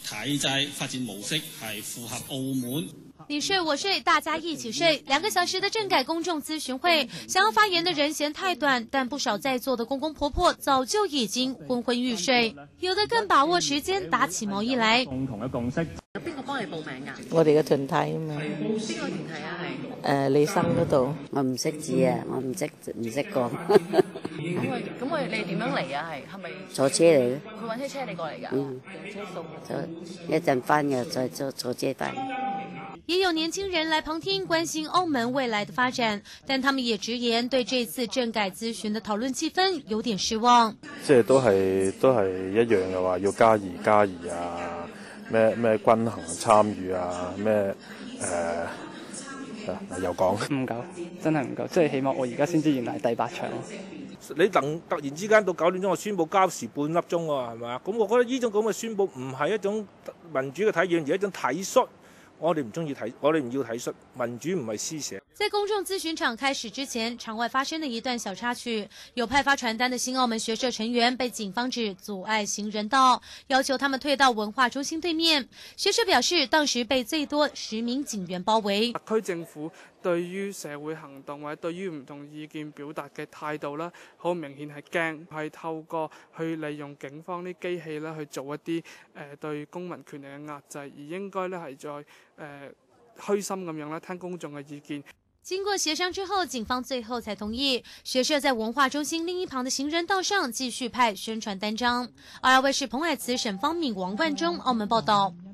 體制發展模式係符合澳門。 你睡我睡，大家一起睡。2個小時的政改公眾諮詢會，想要發言的人嫌太短，但不少在座的公公婆婆早就已經昏昏欲睡，有的更把握時間打起毛衣來。 共同嘅共識。 有邊個幫你報名㗎？ 我哋嘅團體啊嘛。 邊個團體啊？係李生嗰度。 我唔識字啊，我唔識講。 咁你點樣嚟啊？係咪坐車嚟嘅？ 佢揾車你過嚟㗎？ 車送。一陣翻嘅再坐車翻。 也有年輕人來旁聽，關心澳門未來的發展，但他們也直言對這次政改諮詢的討論氣氛有點失望。 即係都係一樣嘅話，要加二啊，咩均衡參與啊，咩又講唔夠，真係唔夠，即係起碼我而家先知原來係第8場咯。 你突然之間到9點鐘，我宣佈交時半粒鐘喎，係咪啊？咁我覺得呢種咁嘅宣佈唔係一種民主嘅體驗，而係一種體恤。我哋唔中意睇，我哋唔要體恤，民主唔係施捨。 在公眾諮詢場開始之前，場外發生的一段小插曲，有派發傳單的新澳門學社成員被警方指阻礙行人道，要求他們退到文化中心對面。學社表示，當時被最多10名警員包圍。 特區政府對於社會行動或者對於唔同意見表達嘅態度啦，好明顯係驚，係透過去利用警方啲機器啦去做一啲對公民權利嘅壓制，而應該咧係再虛心咁樣咧聽公眾嘅意見。 經過協商之後，警方最後才同意學社在文化中心另一旁的行人道上繼續派宣傳單張。RL衛視彭海慈、沈方敏、王冠中，澳門報道。